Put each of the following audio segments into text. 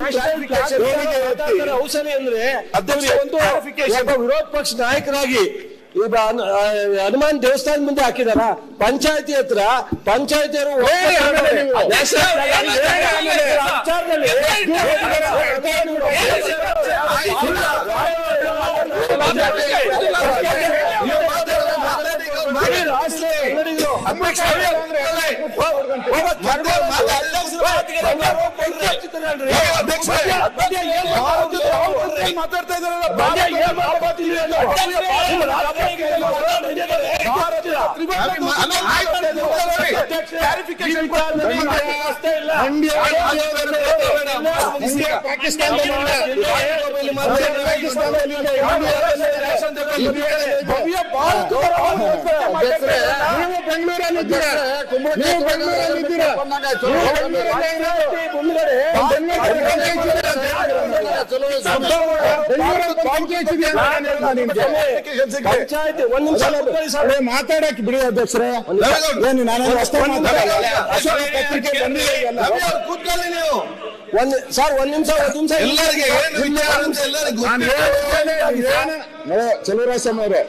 ಔಷಧಿ ಅಂದ್ರೆ ಒಂದು ವಿರೋಧ ಪಕ್ಷ ನಾಯಕರಾಗಿ ಈಗ ಹನುಮಾನ್ ದೇವಸ್ಥಾನ ಮುಂದೆ ಹಾಕಿದಾರ, ಪಂಚಾಯತಿ ಹತ್ರ ಪಂಚಾಯತಿಯವರು ಮಾತಾಡ್ತಾ ಇದಾರಲ್ಲ ಪಂಚಾಯತಿ ಒಂದ್ ನಿಮಿಷ ಮಾತಾಡಕ್ಕೆ ಬಿಡಿ ಅಧ್ಯಕ್ಷರೇ. ಏನು ನಾನು ಸರ್ ಒಂದ್ ನಿಮಿಷ ಚಲುವರಾಯಸ್ವಾಮಿ ಅವರೇ,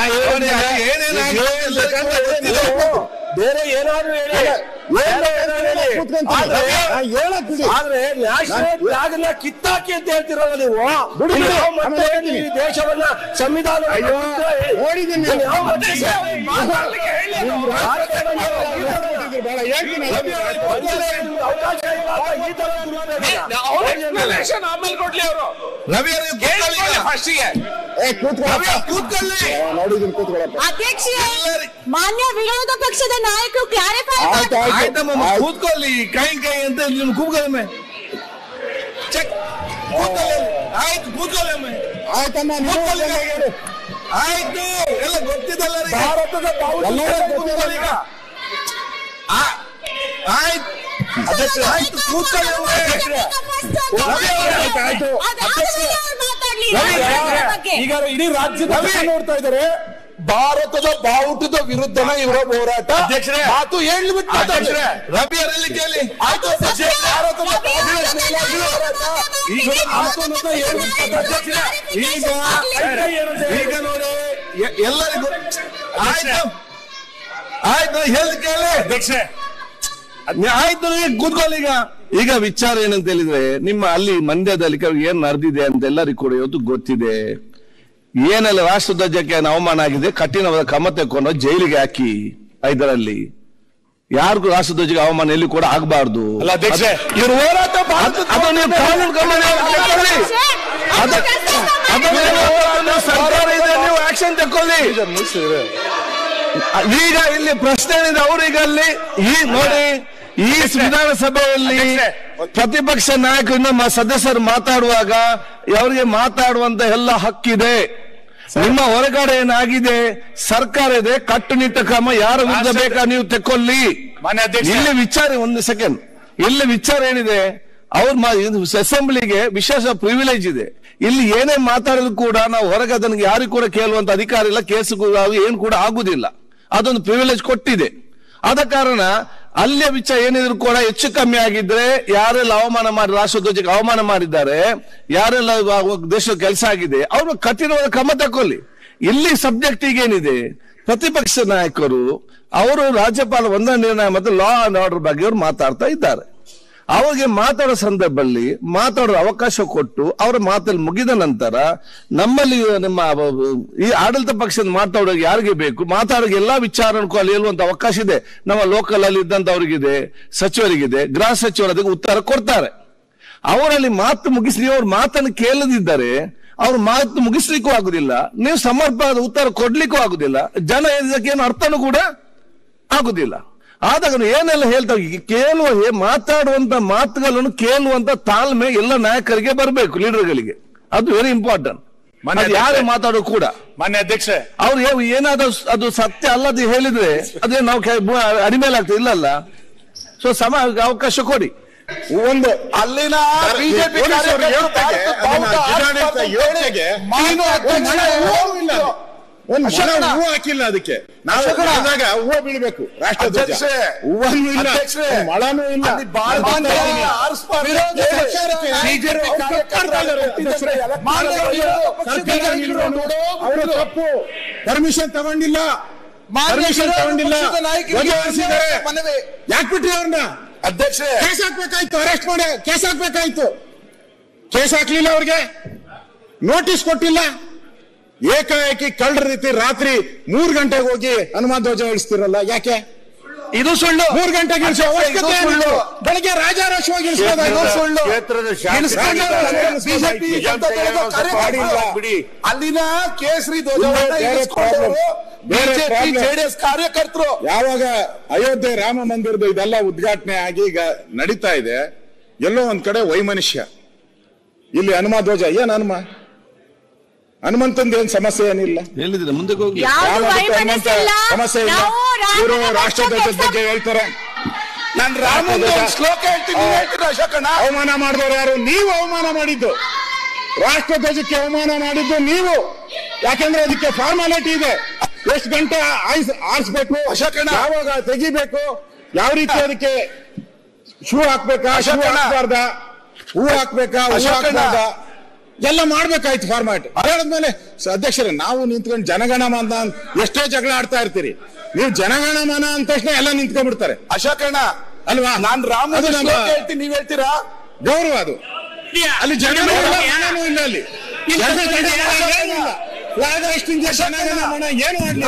ಬೇರೆ ಏನಾದ್ರು ಆದ್ರೆ ನ್ಯಾಷನಲ್ ಕಿತ್ತಾಕಿ ಅಂತ ಹೇಳ್ತಿರಲ್ಲ ನೀವು. ಈ ದೇಶವನ್ನ ಸಂವಿಧಾನ ಆಮೇಲೆ ಕೊಡ್ಲಿ ಅವರು. ರವಿ ಅಧ್ಯಕ್ಷ, ಮಾನ್ಯ ವಿರೋಧ ಪಕ್ಷದ ನಾಯಕರು ಕ್ಲಾರಿಫೈ ಕೂತ್ಕೊಳ್ಳಿ. ಕೈ ಅಂತ ನಿಮ್ ಕೂತ್ಕೊಳ್ಳಿ. ಆಯ್ತು ಕೂತ್ಕೊಳ್ಳಿ. ಆಯ್ತಮ್ಮ, ಆಯ್ತು, ಎಲ್ಲ ಗೊತ್ತಿದ್ದಲ್ಲ ಭಾರತದ ಈಗ. ಆಯ್ತು ಕೂತ್ಕೊಳ್ಳಿ. ಈಗ ಇಡೀ ರಾಜ್ಯದ ನೋಡ್ತಾ ಇದ್ದಾರೆ. ಭಾರತದ ಬಾವುಟದ ವಿರುದ್ಧನ ಇವರ ಹೋರಾಟ ಮಾತು ಹೇಳ್ಬಿಟ್ಟು ರವಿ ಅವರಲ್ಲಿ ಕೇಳಿ. ಆಯ್ತು, ಈಗ ನೋಡಿ ಎಲ್ಲರಿಗೂ ಆಯ್ತು ಆಯ್ತು ಹೇಳಿ ಕೇಳಿ ಅಧ್ಯಕ್ಷ. ಆಯ್ತು ಕೂತ್ಕೊಳ್ಳಿ. ಈಗ ವಿಚಾರ ಏನಂತ ಹೇಳಿದ್ರೆ, ನಿಮ್ಮ ಅಲ್ಲಿ ಮಂಡ್ಯದಲ್ಲಿ ಏನ್ ನಡೆದಿದೆ ಅಂತ ಎಲ್ಲರಿಗೂ ಕೂಡ ಇವತ್ತು ಗೊತ್ತಿದೆ. ಏನೆಲ್ಲ ರಾಷ್ಟ್ರಧ್ವಜಕ್ಕೆ ಅವಮಾನ ಆಗಿದೆ, ಕಠಿಣವಾದ ಕ್ರಮ ತೆಕ್ಕೊಂಡು ಜೈಲಿಗೆ ಹಾಕಿ. ಇದರಲ್ಲಿ ಯಾರಿಗೂ ರಾಷ್ಟ್ರಧ್ವಜಕ್ಕೆ ಅವಮಾನ ಎಲ್ಲಿ ಕೂಡ ಆಗಬಾರ್ದು. ಇವ್ರ ಹೋರಾಟ ಸರ್ಕಾರ ಇದೆ, ನೀವು ಆಕ್ಷನ್ ತಕೊಳ್ಳಿ. ಈಗ ಇಲ್ಲಿ ಪ್ರಶ್ನೆ ಏನಿದೆ ಅವ್ರೀಗ ಅಲ್ಲಿ ಈ ನೋಡಿ, ಈ ವಿಧಾನಸಭೆಯಲ್ಲಿ ಪ್ರತಿಪಕ್ಷ ನಾಯಕರಿಂದ ಸದಸ್ಯರು ಮಾತಾಡುವಾಗ ಅವರಿಗೆ ಮಾತಾಡುವಂತ ಎಲ್ಲ ಹಕ್ಕಿದೆ. ನಿಮ್ಮ ಹೊರಗಡೆ ಏನಾಗಿದೆ, ಸರ್ಕಾರ ಇದೆ, ಕಟ್ಟುನಿಟ್ಟ ಕ್ರಮ ಯಾರ ವಿರುದ್ಧ ಬೇಕಾ ನೀವು ತೆಕ್ಕೊಳ್ಳಿ. ಇಲ್ಲಿ ವಿಚಾರ ಒಂದು ಸೆಕೆಂಡ್, ಇಲ್ಲಿ ವಿಚಾರ ಏನಿದೆ, ಅವ್ರ ಅಸೆಂಬ್ಲಿಗೆ ವಿಶೇಷ ಪ್ರಿವಿಲೇಜ್ ಇದೆ. ಇಲ್ಲಿ ಏನೇ ಮಾತಾಡಿದ್ರು ಕೂಡ ನಾವು ಹೊರಗೆ ಅದನ್ನು ಯಾರಿಗೂ ಕೂಡ ಕೇಳುವಂತ ಅಧಿಕಾರ ಇಲ್ಲ, ಕೇಸು ಏನ್ ಕೂಡ ಆಗುದಿಲ್ಲ. ಅದೊಂದು ಪ್ರಿವಿಲೇಜ್ ಕೊಟ್ಟಿದೆ. ಆದ ಕಾರಣ ಅಲ್ಲಿಯ ವಿಚಾರ ಏನಿದ್ರು ಕೂಡ ಹೆಚ್ಚು ಕಮ್ಮಿ ಆಗಿದ್ರೆ, ಯಾರೆಲ್ಲ ಅವಮಾನ ಮಾಡಿ ರಾಷ್ಟ್ರಧ್ವಜಕ್ಕೆ ಅವಮಾನ ಮಾಡಿದ್ದಾರೆ, ಯಾರೆಲ್ಲ ದೇಶದ ಕೆಲಸ ಆಗಿದೆ, ಅವರು ಕಠಿಣವಾದ ಕ್ರಮ ತಕೊಳ್ಳಿ. ಇಲ್ಲಿ ಸಬ್ಜೆಕ್ಟ್ ಈಗೇನಿದೆ, ಪ್ರತಿಪಕ್ಷ ನಾಯಕರು ಅವರು ರಾಜ್ಯಪಾಲ ವಂದನಾ ನಿರ್ಣಯ ಮತ್ತು ಲಾ ಅಂಡ್ ಆರ್ಡರ್ ಬಗ್ಗೆ ಅವರು ಮಾತಾಡ್ತಾ ಇದ್ದಾರೆ. ಅವ್ರಿಗೆ ಮಾತಾಡೋ ಸಂದರ್ಭದಲ್ಲಿ ಮಾತಾಡೋ ಅವಕಾಶ ಕೊಟ್ಟು ಅವರ ಮಾತಲ್ಲಿ ಮುಗಿದ ನಂತರ ನಮ್ಮಲ್ಲಿ ನಮ್ಮ ಈ ಆಡಳಿತ ಪಕ್ಷದ ಮಾತಾಡೋಕೆ ಯಾರಿಗೆ ಬೇಕು, ಮಾತಾಡೋಕೆ ಎಲ್ಲಾ ವಿಚಾರಕ್ಕೂ ಅಲ್ಲಿ ಹೇಳುವಂತ ಅವಕಾಶ ಇದೆ. ನಮ್ಮ ಲೋಕಲ್ ಅಲ್ಲಿ ಇದ್ದಂತವ್ರಿಗಿದೆ, ಸಚಿವರಿಗಿದೆ, ಗೃಹ ಸಚಿವರು ಅದಕ್ಕೆ ಉತ್ತರ ಕೊಡ್ತಾರೆ. ಅವರಲ್ಲಿ ಮಾತು ಮುಗಿಸಿ ಅವ್ರ ಮಾತನ್ನು ಕೇಳದಿದ್ದರೆ ಅವ್ರ ಮಾತು ಮುಗಿಸ್ಲಿಕ್ಕೂ ಆಗುದಿಲ್ಲ, ನೀವು ಸಮರ್ಪಕ ಉತ್ತರ ಕೊಡ್ಲಿಕ್ಕೂ ಆಗುದಿಲ್ಲ, ಜನ ಇದಕ್ಕೇನು ಅರ್ಥನೂ ಕೂಡ ಆಗುದಿಲ್ಲ. ಆದಾಗ ಏನೆಲ್ಲ ಹೇಳ್ತಾರೆ, ಕೇಳುವ ಮಾತಾಡುವಂತ ಮಾತುಗಳನ್ನು ಕೇಳುವಂತ ತಾಳ್ಮೆ ಎಲ್ಲ ನಾಯಕರಿಗೆ ಬರಬೇಕು, ಲೀಡರ್ಗಳಿಗೆ. ಅದು ವೆರಿ ಇಂಪಾರ್ಟೆಂಟ್. ಯಾರೇ ಮಾತಾಡೋ ಕೂಡ ಮಾನ್ಯ ಅಧ್ಯಕ್ಷ ಅವ್ರು ಏನಾದ್ರು ಅದು ಸತ್ಯ ಅಲ್ಲದೆ ಹೇಳಿದ್ರೆ ಅದೇ ನಾವು ಅಡಿಮೇಲೆ ಆಗ್ತದೆ, ಇಲ್ಲಲ್ಲ. ಸೊ ಅವಕಾಶ ಕೊಡಿ. ಒಂದು ಅಲ್ಲಿನ ಬಿಜೆಪಿ ಒಂದು ಹೂವು ಹಾಕಿಲ್ಲ ಅದಕ್ಕೆ. ನಾವು ಹೇಳಿದಾಗ ಹೂವು ಬೀಳ್ಬೇಕು ರಾಷ್ಟ್ರಧ್ವಜ, ಹೂವನ್ನು ಇಲ್ಲ, ಮಳನೂ ಇಲ್ಲ. ಅವರು ತಪ್ಪು, ಪರ್ಮಿಷನ್ ತಗೊಂಡಿಲ್ಲ, ಯಾಕೆ ಬಿಟ್ರಿ ಅವ್ರನ್ನ? ಅಧ್ಯಕ್ಷ ಕೇಸ್ ಹಾಕ್ಬೇಕಾಯ್ತು, ಅರೆಸ್ಟ್ ಮಾಡಿ ಕೇಸ್ ಹಾಕ್ಬೇಕಾಯ್ತು. ಕೇಸ್ ಹಾಕ್ಲಿಲ್ಲ, ಅವ್ರಿಗೆ ನೋಟಿಸ್ ಕೊಟ್ಟಿಲ್ಲ. ಏಕಾಏಕಿ ಕಳ್ಳರ ರೀತಿ ರಾತ್ರಿ 3 ಗಂಟೆಗೆ ಹೋಗಿ ಹನುಮಾನ್ ಧ್ವಜ ಇಳಿಸ್ತಿರಲ್ಲ, ಯಾಕೆ? ಇದು ಸುಳ್ಳು. 3 ಗಂಟೆಗೆ ಇಳಿಸೋ ಅವಶ್ಯಕತೆ ಏನಿಲ್ಲ. ಬೆಳಗ್ಗೆ ರಾಜಾರೋಷವಾಗಿ ಅಲ್ಲಿನ ಕೇಸರಿ ಜೆಡಿಎಸ್ ಕಾರ್ಯಕರ್ತರು ಯಾವಾಗ ಅಯೋಧ್ಯೆ ರಾಮ ಮಂದಿರದ ಇದೆಲ್ಲ ಉದ್ಘಾಟನೆ ಆಗಿ ಈಗ ನಡೀತಾ ಇದೆ, ಎಲ್ಲೋ ಒಂದ್ ಕಡೆ ವೈಮನುಷ್ಯ. ಇಲ್ಲಿ ಹನುಮ ಧ್ವಜ ಏನ್ ಹನುಮಂತಂದ ಏನ್ ಸಮಸ್ಯೆ ಏನಿಲ್ಲ, ಹೇಳಿದ್ರೆ ಮುಂದೆ ಹೋಗಿ ಸಮಸ್ಯೆ ಇಲ್ಲ. ಇವರು ರಾಷ್ಟ್ರಧ್ವಜದ ಬಗ್ಗೆ ಹೇಳ್ತಾರೆ. ನಾನು ರಾಮನ ಶ್ಲೋಕ ಹೇಳ್ತೀನಿ, ಅಶೋಕಣ್ಣ. ಅವಮಾನ ಮಾಡಿದವರು ಯಾರು? ನೀವು ಅವಮಾನ ಮಾಡಿದ್ದು. ರಾಷ್ಟ್ರಧ್ವಜಕ್ಕೆ ಅವಮಾನ ಮಾಡಿದ್ದು ನೀವು. ಯಾಕಂದ್ರೆ ಅದಕ್ಕೆ ಫಾರ್ಮಾಲಿಟಿ ಇದೆ. ಎಷ್ಟು ಗಂಟೆ ಆರಿಸ್ಬೇಕು, ಅಶೋಕಣ್ಣ, ಯಾವಾಗ ತೆಗಿಬೇಕು, ಯಾವ ರೀತಿ ಅದಕ್ಕೆ ಶೂ ಹಾಕ್ಬೇಕಾ, ಶೂ ಹಾಕ್ಬಾರ್ದ, ಹೂ ಹಾಕ್ಬೇಕಾ, ಹೂ ಹಾಕ್ಬಾರ್ದ, ಎಲ್ಲ ಮಾಡ್ಬೇಕಾಯ್ತು ಫಾರ್ಮ್ಯಾಟ್. ಹೇಳಿದ್ಮೇಲೆ ಅಧ್ಯಕ್ಷರೇ, ನಾವು ನಿಂತ್ಕೊಂಡು ಜನಗಣಮನ ಎಷ್ಟೋ ಜಗಳ ಆಡ್ತಾ ಇರ್ತೀರಿ, ನೀವು ಜನಗಣಮನ ಅಂದ ತಕ್ಷಣ ಎಲ್ಲ ನಿಂತ್ಕೊಂಡ್ಬಿಡ್ತಾರೆ. ಅಶೋಕಣ್ಣ ಅಲ್ವಾ? ನಾನ್ ರಾಮನ ಶ್ಲೋಕ ಹೇಳ್ತೀನಿ, ನೀವ್ ಹೇಳ್ತೀರಾ? ಗೌರವ ಅದು. ಅಲ್ಲಿ ಜನನೂ ಇಲ್ಲ, ಏನೂ ಇಲ್ಲ. ಅಲ್ಲಿ ಫ್ಲಾಗ್ ಹಾಸ್ಟಿಂಗ್ ಜನಗಣಮನ ಏನು ಮಾಡ್ಲಿ,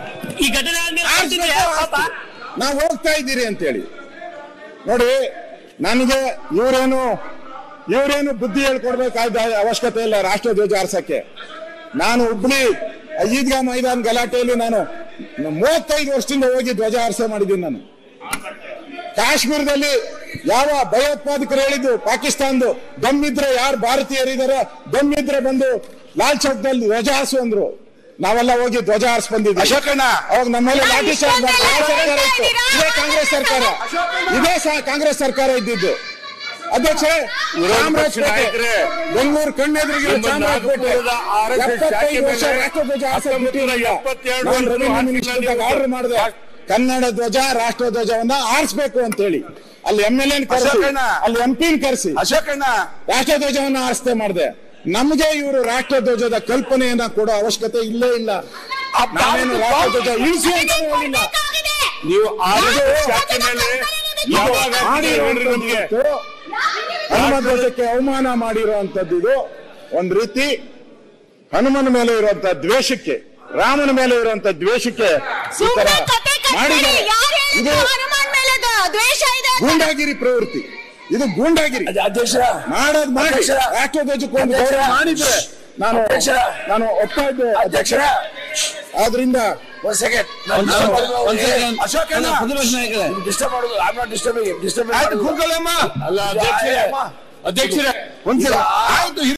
ನಾವು ಹೋಗ್ತಾ ಇದ್ದೀರಿ ಅಂತೇಳಿ. ನೋಡಿ, ನನಗೆ ಇವರೇನು ಬುದ್ಧಿ ಹೇಳ್ಕೊಡ್ಬೇಕಾದ ಅವಶ್ಯಕತೆ ಇಲ್ಲ ರಾಷ್ಟ್ರಧ್ವಜ ಆರ್ಸಕ್ಕೆ. ನಾನು ಹುಬ್ಳಿ ಈದ್ಗಾ ಮೈದಾನ ಗಲಾಟೆಯಲ್ಲಿ ನಾನು 35 ವರ್ಷದಿಂದ ಹೋಗಿ ಧ್ವಜ ಆರ್ಸೆ ಮಾಡಿದ್ದೀನಿ. ನಾನು ಕಾಶ್ಮೀರದಲ್ಲಿ ಯಾವ ಭಯೋತ್ಪಾದಕರು ಹೇಳಿದ್ದು, ಪಾಕಿಸ್ತಾನದ್ದು ದಮ್ಮಿದ್ರೆ, ಯಾರು ಭಾರತೀಯರಿದ್ದಾರೆ ದಮ್ಮಿದ್ರೆ ಬಂದು ಲಾಲ್ ಚೌಕ್ದಲ್ಲಿ ಧ್ವಜ ಹಾರಿಸು ಅಂದ್ರು. ನಾವೆಲ್ಲ ಹೋಗಿ ಧ್ವಜ ಹಾರಿಸಿ ಬಂದಿದ್ವಿ. ಅಶೋಕಣ್ಣ, ಅವಾಗ ನಮ್ಮ ಮೇಲೆ ಲಾಠಿ ಚಾರ್ಜ್ ಸರ್ಕಾರ ಇತ್ತು. ಇದೇ ಕಾಂಗ್ರೆಸ್ ಸರ್ಕಾರ, ಇದೇ ಕಾಂಗ್ರೆಸ್ ಸರ್ಕಾರ ಇದ್ದಿದ್ದು. ಅಧ್ಯಕ್ಷ, ಚಾಮರಾಜಪೇಟೆ, ಬೆಂಗಳೂರು ಕಣ್ಣೆದುರಿಗೆ ಚಾಮರಾಜಪೇಟೆ 75 ವರ್ಷ ರಾಷ್ಟ್ರಧ್ವಜ ಆರ್ಡರ್ ಮಾಡಿದೆ. ಕನ್ನಡ ಧ್ವಜ ರಾಷ್ಟ್ರಧ್ವಜವನ್ನ ಆರಿಸಬೇಕು ಅಂತ ಹೇಳಿ ಅಲ್ಲಿ MLA ಕರೆಸಿ, ಅಲ್ಲಿ MP ಕರೆಸಿ ಅಶೋಕಣ್ಣ ರಾಷ್ಟ್ರಧ್ವಜವನ್ನ ಆರಿಸದೆ ಮಾಡಿದೆ. ನಮಗೆ ಇವರು ರಾಷ್ಟ್ರಧ್ವಜದ ಕಲ್ಪನೆಯನ್ನ ಕೊಡೋ ಅವಶ್ಯಕತೆ ಇಲ್ಲೇ ಇಲ್ಲ. ನಾವೇನು ರಾಷ್ಟ್ರಧ್ವಜ ಇಳಿಸಿ ಅಂತ ಹೇಳಿಲ್ಲ. ನೀವು ಹನುಮ ಧ್ವಜಕ್ಕೆ ಅವಮಾನ ಮಾಡಿರುವಂತದ್ದು ಇದು ಒಂದ್ ರೀತಿ ಹನುಮನ ಮೇಲೆ ಇರುವಂತ ದ್ವೇಷಕ್ಕೆ, ರಾಮನ ಮೇಲೆ ಇರುವಂತ ದ್ವೇಷಕ್ಕೆ ಮಾಡಿದ್ದಾರೆ. ಇದು ಗೂಂಡಾಗಿರಿ ಪ್ರವೃತ್ತಿ, ಇದು ಗೂಂಡಾಗಿರಿ. ಅಧ್ಯಕ್ಷ ಮಾಡೋದು ಮಾಡಿ ರಾಷ್ಟ್ರಧ್ವಜಕ್ಕೆ ಒಂದು ಗೌರವ ಮಾಡಿದ್ರೆ ನಾನು ಒಪ್ತಾ ಇದ್ದೆ ಅಧ್ಯಕ್ಷರ. ಆದ್ರಿಂದ ಅಧ್ಯಕ್ಷರೇ,